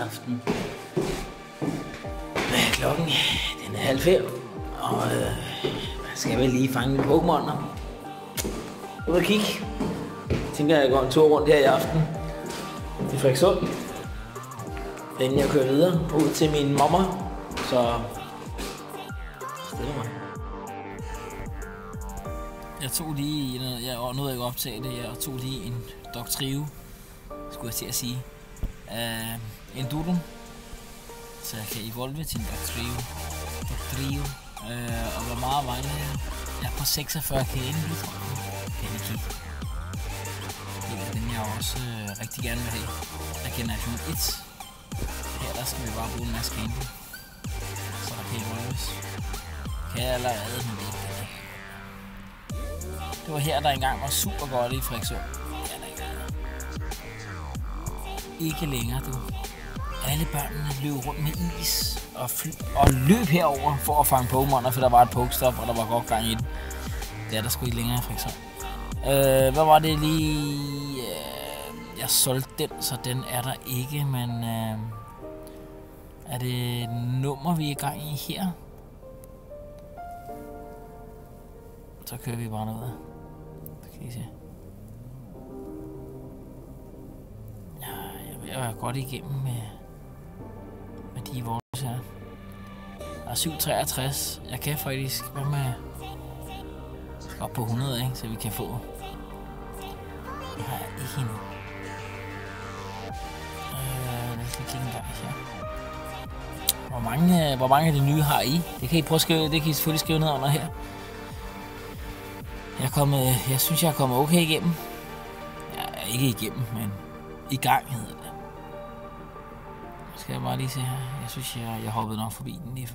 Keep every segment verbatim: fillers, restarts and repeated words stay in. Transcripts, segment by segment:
aften. Klokken den er halv fem, og øh, man skal vel lige fange en Pokémoner. Ud og kigge. Jeg tænker, at jeg går en tur rundt her i aften i Frederikssund, inden jeg kører videre ud til min mamma. Så stille mig. Jeg tog lige, jeg nåede ikke optage det, jeg tog lige en Dugtrio, skulle jeg til at sige, uh, en Doodle, så jeg kan evolve til en Dugtrio, Dugtrio, uh, og hvor meget vejer jeg? Jeg er på seksogfyrre K endelig, tror jeg, kan jeg kigge. Det er den, jeg også uh, rigtig gerne vil have, af generation et. Her der skal vi bare bruge en masse candy, så der kan evolves. Kan jeg allerede med det. Det var her, der engang var super godt i Frederikssund. Ja, der ikke. Ikke længere, du. Alle børnene løb rundt med is og, og løb herover for at fange Pokémoner, for der var et Pokestop, og der var godt gang i den. Det er der sgu ikke længere i Frederikssund. Øh, hvad var det lige? Øh, jeg solgte den, så den er der ikke, men øh, er det et nummer, vi er i gang i her? Så kører vi bare noget. Så kan I se. Ja, jeg vil være godt igennem med, med de vores her. Der er syv treogtres. Jeg kan faktisk være med op på hundrede, ikke? Så vi kan få. Det har jeg ikke endnu. Øh, lad os lige kigge en gang her. Hvor mange, hvor mange af de nye har I? Det kan I prøve at skrive. Det kan I selvfølgelig skrive ned under her. Jeg, er kommet, jeg synes, jeg er kommet okay igennem. Jeg er ikke igennem, men i gang hedder det. Nu skal jeg bare lige se her. Jeg synes, jeg, jeg hoppede nok forbi den lige før.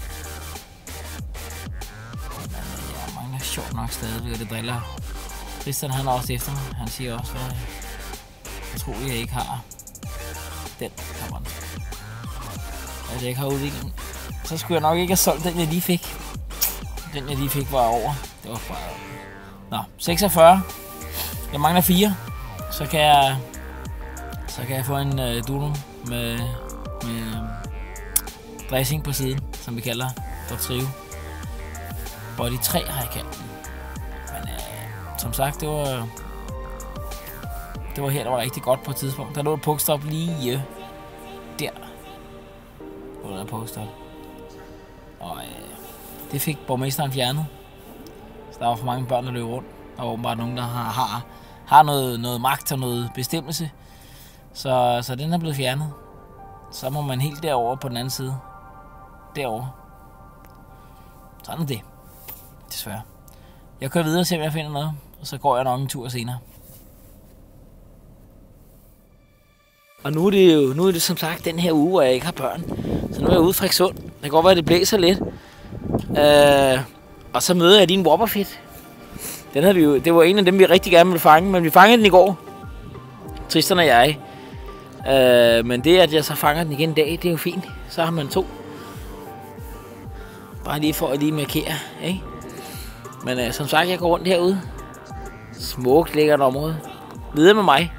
Men jeg mangler sjovt nok stadigvæk, og det driller. Christian, han er også efter mig. Han siger også, at jeg tror, jeg ikke har den. Der var den. At jeg ikke har udviklet. Så skulle jeg nok ikke have solgt den, jeg lige fik. Den, jeg lige fik, var over. Det var bare... Nå, seksogfyrre. Jeg mangler fire. Så kan jeg så kan jeg få en uh, Doodle med, med uh, dressing på siden, som vi kalder Dugtrio. Body tre har jeg kaldt den. Men uh, som sagt, det var det var her, der var rigtig godt på et tidspunkt. Der lå et Pokestop lige uh, der. Hvor der er Pokestop. Og uh, det fik borgmesteren fjernet. Så der var for mange børn, der løb rundt. Der var åbenbart nogen, der har, har, har noget, noget magt og noget bestemmelse. Så, så den er blevet fjernet. Så må man helt derover på den anden side. Derovre. Sådan er det. Desværre. Jeg kører videre og ser, om jeg finder noget. Og så går jeg nok en tur senere. Og nu er det jo nu er det som sagt den her uge, hvor jeg ikke har børn. Så nu er jeg ude i Frederikssund. Det kan godt være, at det blæser lidt. Øh... Og så møder jeg din Wobbuffet. Den havde vi jo, det var en af dem, vi rigtig gerne ville fange, men vi fangede den i går. Tristan og jeg. Øh, men det, at jeg så fanger den igen i dag, det er jo fint. Så har man to. Bare lige for at lige markere, ikke? Men øh, som sagt, jeg går rundt herude. Smukt lækkert område. Videre med mig.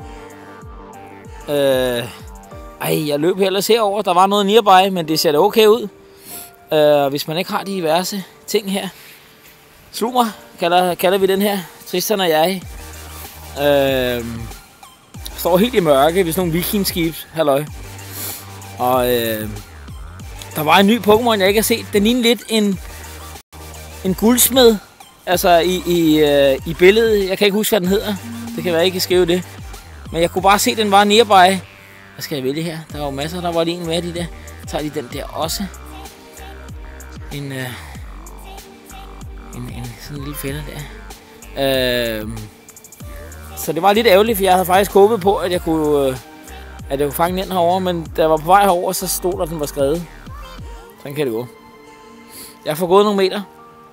Øh, ej, jeg løb ellers herover. Der var noget nearby, men det ser da okay ud. Øh, hvis man ikke har de diverse ting her. Slug mig, kalder, kalder vi den her. Tristan og jeg. Øh, står helt i mørke ved sådan nogle vikingskib. Halløj. Og øh, der var en ny Pokémon, jeg ikke har set. Den lignede lidt en, en guldsmed. Altså i, i, øh, i billedet. Jeg kan ikke huske, hvad den hedder. Det kan være, jeg kan skrive det. Men jeg kunne bare se, at den var nearby. Hvad skal jeg vælge her? Der var jo masser. Der var lige en med de der. Så tager de den der også. En, øh, en, en sådan en lille fælder der. Øh, så det var lidt ærgerligt, for jeg havde faktisk håbet på, at jeg kunne, øh, at jeg kunne fange den herovre, men da jeg var på vej herover, så stod der, at den var skrevet. Sådan kan det gå. Jeg får gået nogle meter,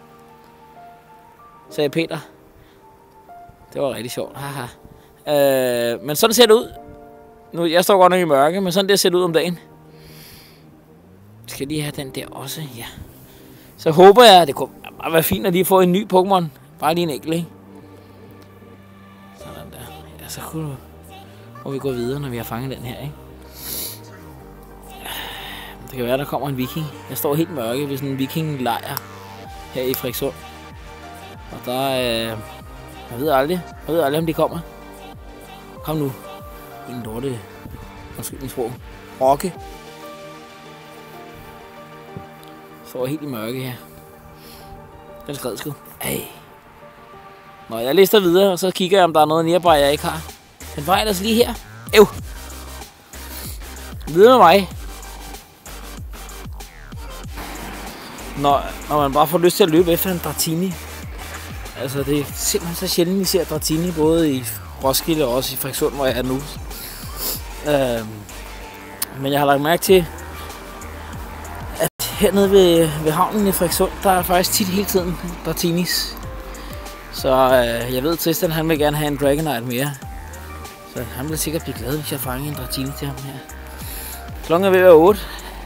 sagde Peter. Det var rigtig sjovt. Haha. Øh, men sådan ser det ud. Nu, jeg står godt nok i mørke, men sådan der ser det ud om dagen. Skal jeg lige have den der også? Ja. Så håber jeg, at det kunne være fint, at lige få en ny Pokémon. Bare lige en enkelt, ikke? Sådan der. Ja, så kunne må vi gå videre, når vi har fanget den her, ikke? Det kan være, der kommer en viking. Jeg står helt mørke ved sådan en vikinglejr her i Frederikssund. Og der er... Øh, jeg ved aldrig. Jeg ved aldrig, om de kommer. Kom nu. En lorte... Undskyld min sprog. Rokke. Står helt i mørke her. Den skred sgu. Ej. Nå, jeg lister videre, og så kigger jeg, om der er noget nearby, jeg ikke har. Den var ellers lige her. Øv. Videre med mig. Når, når man bare får lyst til at løbe efter en Dratini. Altså, det er simpelthen så sjældent, vi ser Dratini, både i Roskilde og også i Frederikssund, hvor jeg er nu. Øhm, men jeg har lagt mærke til, at hernede ved, ved havnen i Frederikssund, der er faktisk tit hele tiden Dratinis. Så øh, jeg ved, at Tristan han vil gerne have en Dragonite mere. Så han vil sikkert blive glad, hvis jeg fanger en Dratini til ham her. Klokken er ved at være otte.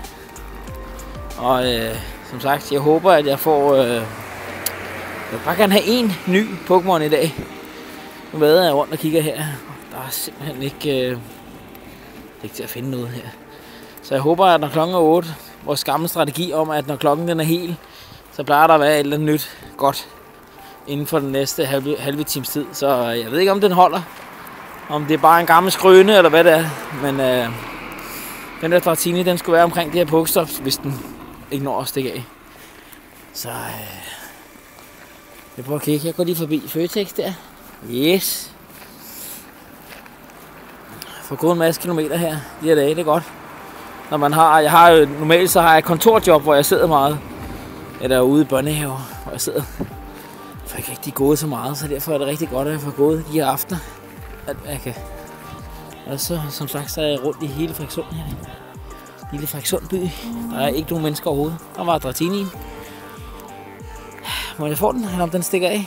Og øh, som sagt, jeg håber, at jeg får... Øh, jeg vil bare gerne have en ny Pokémon i dag. Nu ved jeg rundt og kigger her. Der er simpelthen ikke... Øh, ikke til at finde noget her. Så jeg håber, at når klokken er otte, vores gamle strategi om, at når klokken den er hel, så plejer der at være et eller andet nyt godt inden for den næste halve, halve times tid. Så jeg ved ikke, om den holder. Om det er bare en gammel skrøne, eller hvad det er. Men øh, den der Dratini, den skulle være omkring de her Pokestops, hvis den ikke når at stikke af. Så øh, jeg prøver at kigge. Jeg går lige forbi Føtex der. Yes. For gået en masse kilometer her de her dage, det er godt. Når man har, jeg har jo, normalt så har jeg et kontorjob, hvor jeg sidder meget. Eller ude i børnehave, hvor jeg sidder. For jeg kan ikke gået så meget, så derfor er det rigtig godt, at jeg får gået de her aftener. At jeg kan. Og så, som sagt, så er jeg rundt i hele Frederikssund her. Lille Frederikssund by. Der er ikke nogen mennesker overhovedet. Der var Dratinien. Må jeg få den, eller om den stikker af?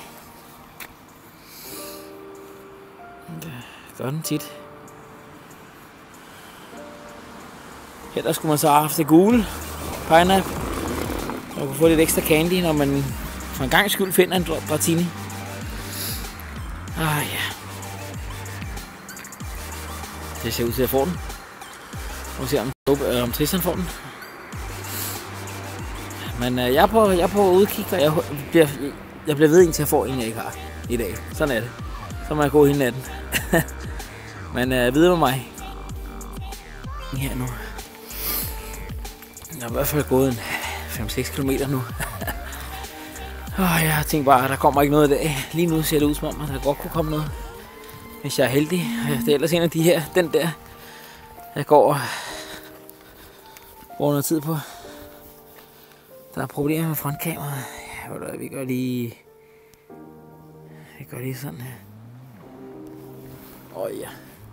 Det gør den tit. Her der skulle man så have haft det gule pineapple. Så man kunne få lidt ekstra candy, når man for en gang skyld finder en Dratini. Ah ja. Det ser ud til at få den. Nu ser om, øh, om Tristan får den. Men øh, jeg er på, jeg er på udkig, og jeg bliver, jeg bliver ved en til at få en, jeg ikke har i dag. Sådan er det. Så må jeg gå hele natten. Men øh, videre med mig. Her nu. Jeg har i hvert fald gået en fem seks kilometer nu. Og jeg har tænkt bare, at der kommer ikke noget i dag. Lige nu ser det ud som om, at der godt kunne komme noget. Hvis jeg er heldig. Det er ellers en af de her, den der, jeg går og bruger noget tid på. Der er problemer med frontkameraet. Ja, vi gør lige... Vi gør lige sådan her. Åh oh, ja.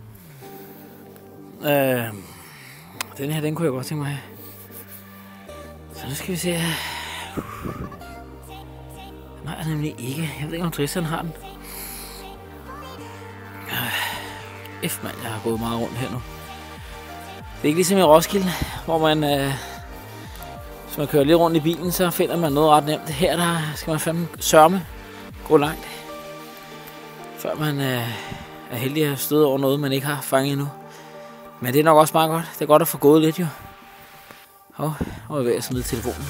Øh, den her, den kunne jeg godt tænke mig. Så nu skal vi se her. Nej, jeg nemlig ikke. Jeg ved ikke, om Tristan har den. F, mand, jeg har gået meget rundt her nu. Det er ikke ligesom i Roskilde, hvor man... Øh, hvis man kører lidt rundt i bilen, så finder man noget ret nemt. Her der skal man fandme sørme gå langt. Før man øh, er heldig at støde over noget, man ikke har fanget endnu. Men det er nok også meget godt. Det er godt at få gået lidt jo. Hov, nu er jeg ved at smide telefonen.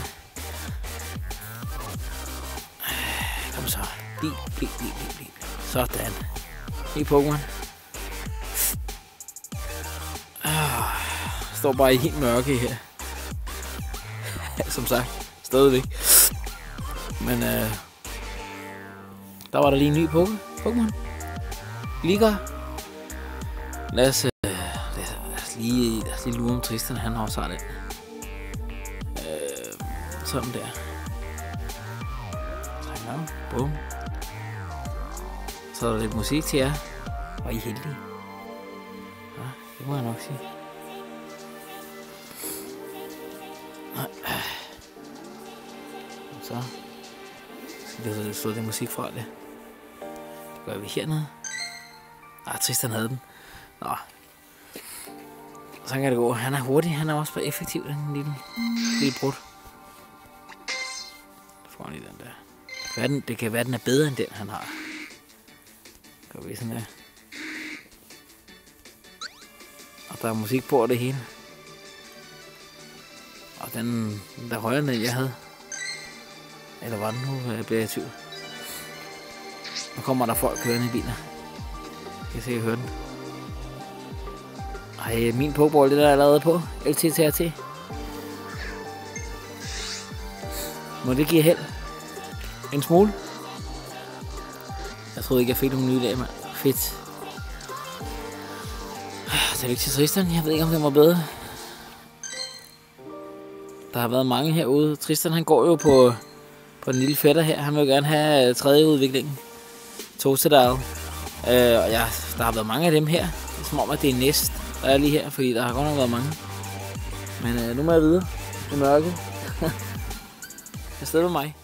Kom så. Bliv, bliv, bliv, bliv, bliv. Sådan. Lige Pokémon. Ah, står bare i helt mørke her. Som sagt, stadigvæk. Men øh, der var der lige en ny Pokémon. Liga. Lad os, øh, lad os lige, lad os lige lure om Tristan, han også har det. Øh, sådan der. Sådan, bum. Så er der lidt musik til jer. Og I er heldige. Ja, det må jeg nok sige. Så skal vi slå det musik fra det. Det gør vi hernede. Ah, Tristan havde den. Nå. Så kan det gå. Han er hurtig. Han er også bare effektiv, den lille, lille brud. Får han lige den der. Den, det kan være, den er bedre end den, han har. Gør vi sådan der. Og der er musik på og det hele. den der højere ned, jeg havde. Eller var den nu, jeg bliver i tvivl. Nu kommer der folk kørende i biler. Jeg kan høre den. Ej, min pokeball, det der er allerede på. L T T R T. Må det give held? En smule? Jeg troede ikke, jeg fik nogle nye i dag, mand. Fedt. Det er ikke til Tristan. Jeg ved ikke, om det var bedre. Der har været mange herude. Tristan, han går jo på, på den lille fætter her. Han vil jo gerne have tredje udviklingen. Totodile. Øh, og ja, der har været mange af dem her. Det er som om, at det er næst, der er lige her. Fordi der har godt nok været mange. Men øh, nu må jeg videre. Det er mørke. Jeg stedet med mig.